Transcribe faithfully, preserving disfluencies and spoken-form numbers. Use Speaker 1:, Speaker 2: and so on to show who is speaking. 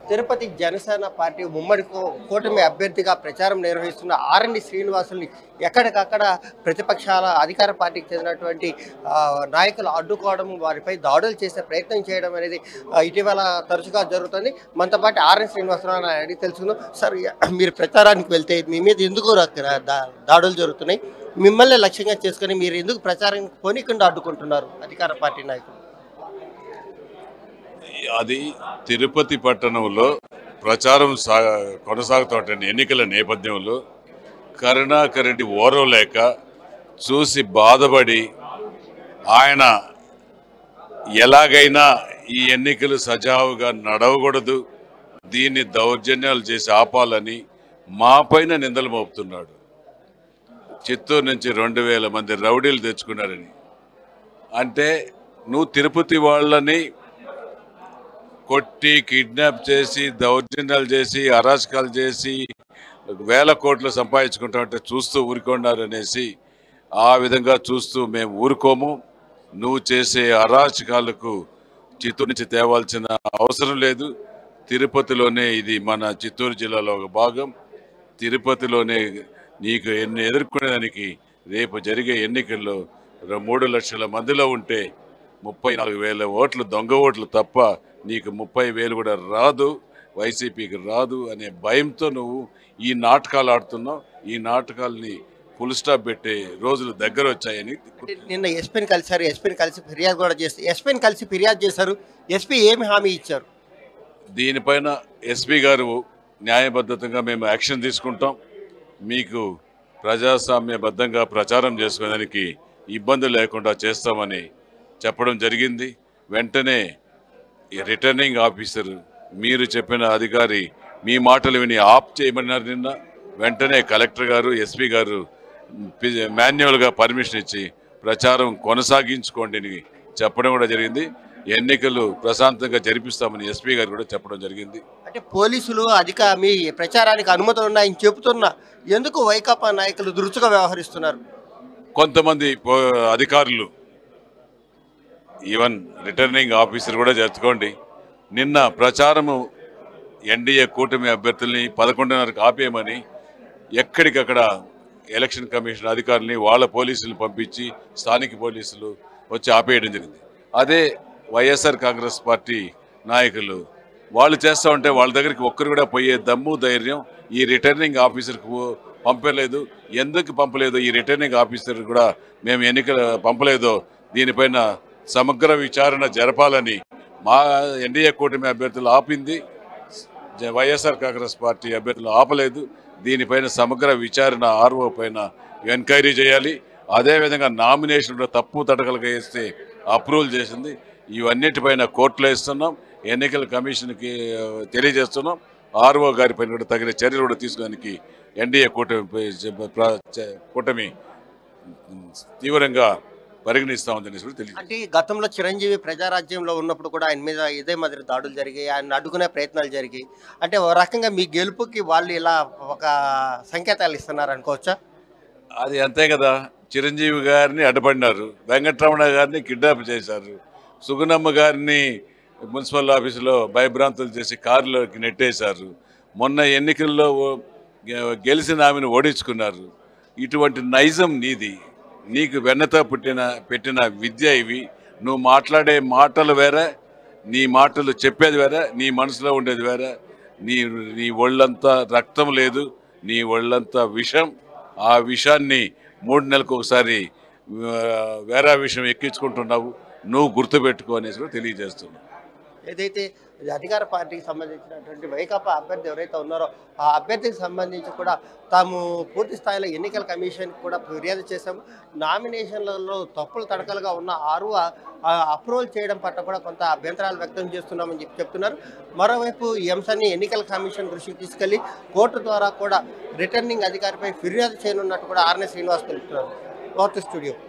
Speaker 1: Tirupati Janasena party ఉమ్మడి కూ- కూటమి అభ్యర్థిగా ప్రచారం నిర్వహిస్తున్న ఆర్ఎండి శ్రీనివాసుల్ని ఎక్కడికక్కడ ప్రతిపక్షాల అధికార పార్టీకి చెందినటువంటి ఆ, నాయకులు అడ్డుకోవడం, వారిపై దాడులు చేసే ప్రయత్నం చేయడం అనేది ఆ, ఇటీవల తరచుగా జరుగుతుంది. మనతో పాటు ఆర్ఎన్ శ్రీనివాసరావు అని అడిగి తెలుసుకుందాం. సార్, మీరు ప్రచారానికి వెళ్తే మీ మీద ఎందుకు రా- దా- దాడులు జరుగుతున్నాయి? మిమ్మల్ని లక్ష్యంగా చేసుకొని మీరు ఎందుకు ప్రచారం పోనీకుండా అడ్డుకుంటున్నారు అధికార పార్టీ నాయకులు?
Speaker 2: అది తిరుపతి పట్టణంలో ప్రచారం సా కొనసాగుతున్న ఎన్నికల నేపథ్యంలో కరుణాకర్ రెడ్డి ఓర్వలేక చూసి బాధపడి ఆయన ఎలాగైనా ఈ ఎన్నికలు సజావుగా నడవకూడదు, దీన్ని దౌర్జన్యాలు చేసి ఆపాలని మా పైన నిందలు మోపుతున్నాడు. చిత్తూరు నుంచి రెండు వేల మంది రౌడీలు తెచ్చుకున్నారని. అంటే నువ్వు తిరుపతి వాళ్ళని కొట్టి కిడ్నాప్ చేసి దౌర్జన్యాలు చేసి అరాచకాలు చేసి వేల కోట్లు సంపాదించుకుంటామంటే చూస్తూ ఊరుకున్నారు అనేసి ఆ విధంగా చూస్తూ మేము ఊరుకోము. నువ్వు చేసే అరాచకాలకు చిత్తూరు నుంచి తేవాల్సిన అవసరం లేదు. తిరుపతిలోనే ఇది మన చిత్తూరు జిల్లాలో ఒక భాగం. తిరుపతిలోనే నీకు ఎన్ని ఎదుర్కొనేదానికి రేపు జరిగే ఎన్నికల్లో మూడు లక్షల మందిలో ఉంటే ముప్పై నాలుగు వేల ఓట్లు దొంగ ఓట్లు తప్ప నీకు ముప్పై వేలు కూడా రాదు, వైసీపీకి రాదు అనే భయంతో నువ్వు ఈ నాటకాలు ఆడుతున్నావు. ఈ నాటకాలని ఫుల్ స్టాప్ పెట్టే రోజులు దగ్గర వచ్చాయని.
Speaker 1: అంటే నిన్న ఎస్పీని కలిశారు, ఎస్పీని కలిసి ఫిర్యాదు కూడా చేస్తారు. ఎస్పీని కలిసి ఫిర్యాదు చేశారు. ఎస్పీ ఏమి హామీ ఇచ్చారు?
Speaker 2: దీనిపైన ఎస్పీ గారు న్యాయబద్ధతంగా మేము యాక్షన్ తీసుకుంటాం, మీకు ప్రజాస్వామ్యబద్ధంగా ప్రచారం చేసుకోవడానికి ఇబ్బంది లేకుండా చేస్తామని చెప్పడం జరిగింది. వెంటనే రిటర్నింగ్ ఆఫీసర్ మీరు చెప్పిన అధికారి మీ మాటలు విని ఆప్ చేయమన్నారు. నిన్న వెంటనే కలెక్టర్ గారు ఎస్పీ గారు మాన్యువల్గా పర్మిషన్ ఇచ్చి ప్రచారం కొనసాగించుకోండి అని చెప్పడం కూడా జరిగింది. ఎన్నికలు ప్రశాంతంగా జరిపిస్తామని ఎస్పీ గారు కూడా చెప్పడం జరిగింది.
Speaker 1: అంటే పోలీసులు అధిక మీ ప్రచారానికి అనుమతులు ఉన్నాయని చెబుతున్నా ఎందుకు వైకాపా నాయకులు దురుసుగా వ్యవహరిస్తున్నారు?
Speaker 2: కొంతమంది అధికారులు ఈవెన్ రిటర్నింగ్ ఆఫీసర్ కూడా జరుపుకోండి, నిన్న ప్రచారము ఎన్డీఏ కూటమి అభ్యర్థుల్ని పదకొండున్నరకు ఆపేయమని ఎక్కడికక్కడ ఎలక్షన్ కమిషన్ అధికారులని వాళ్ళ పోలీసులు పంపించి స్థానిక పోలీసులు వచ్చి ఆపేయడం జరిగింది. అదే వైఎస్ఆర్ కాంగ్రెస్ పార్టీ నాయకులు వాళ్ళు చేస్తూ ఉంటే వాళ్ళ దగ్గరికి ఒక్కరు కూడా పోయే దమ్ము ధైర్యం ఈ రిటర్నింగ్ ఆఫీసర్కు పంపలేదు. ఎందుకు పంపలేదు ఈ రిటర్నింగ్ ఆఫీసర్ కూడా మేము ఎన్నికలు పంపలేదో దీనిపైన సమగ్ర విచారణ జరపాలని మా ఎన్డీఏ కూటమి అభ్యర్థులు ఆపింది, వైఎస్ఆర్ కాంగ్రెస్ పార్టీ అభ్యర్థులు ఆపలేదు. దీనిపైన సమగ్ర విచారణ ఆర్ఓ పైన ఎంక్వైరీ చేయాలి. అదేవిధంగా నామినేషన్లో తప్పు తడకలుగా వేస్తే అప్రూవల్ చేసింది. ఇవన్నిటిపైన కోర్టులో ఇస్తున్నాం, ఎన్నికల కమిషన్కి తెలియజేస్తున్నాం. ఆర్ఓ గారి పైన కూడా తగిన చర్యలు కూడా తీసుకోవడానికి ఎన్డీఏ కూటమి కూటమి తీవ్రంగా పరిగణిస్తా ఉందని తెలియదు.
Speaker 1: అంటే గతంలో చిరంజీవి ప్రజారాజ్యంలో ఉన్నప్పుడు కూడా ఆయన మీద ఇదే మాదిరి దాడులు జరిగాయి, ఆయన అడ్డుకునే ప్రయత్నాలు జరిగాయి. అంటే ఒక రకంగా మీ గెలుపుకి వాళ్ళు ఇలా ఒక సంకేతాలు ఇస్తున్నారు అనుకోవచ్చా?
Speaker 2: అది అంతే కదా, చిరంజీవి గారిని అడ్డుపడినారు, వెంకటరమణ గారిని కిడ్నాప్ చేశారు, సుగుణమ్మ గారిని మున్సిపల్ ఆఫీసులో భయభ్రాంతులు చేసి కారులోకి నెట్టేశారు, మొన్న ఎన్నికల్లో గెలిచిన ఆమెను ఓడించుకున్నారు. ఇటువంటి నైజం నీది, నీకు వెన్నతో పుట్టిన పెట్టిన విద్య ఇవి. నువ్వు మాట్లాడే మాటలు వేరే, నీ మాటలు చెప్పేది వేరే, నీ మనసులో ఉండేది వేరే. నీ నీ ఒళ్ళంతా రక్తం లేదు, నీ ఒళ్ళంతా విషం. ఆ విషాన్ని మూడు నెలలకు ఒకసారి వేరే విషయం ఎక్కించుకుంటున్నావు, నువ్వు గుర్తుపెట్టుకో అనేసి కూడా తెలియజేస్తున్నావు.
Speaker 1: ఏదైతే అధికార పార్టీకి సంబంధించినటువంటి వైకాపా అభ్యర్థి ఎవరైతే ఉన్నారో ఆ అభ్యర్థికి సంబంధించి కూడా తాము పూర్తి స్థాయిలో ఎన్నికల కమిషన్కి కూడా ఫిర్యాదు చేశాము. నామినేషన్లలో తప్పులు తడకలుగా ఉన్న ఆరు అప్రూవల్ చేయడం పట్ల కూడా కొంత అభ్యంతరాలు వ్యక్తం చేస్తున్నామని చెప్పి చెప్తున్నారు. మరోవైపు ఈ అంశాన్ని ఎన్నికల కమిషన్ దృష్టికి తీసుకెళ్లి కోర్టు ద్వారా కూడా రిటర్నింగ్ అధికారిపై ఫిర్యాదు చేయనున్నట్టు కూడా ఆర్ఎన్ శ్రీనివాస్ తెలుపుతున్నారు. వార్త స్టూడియో.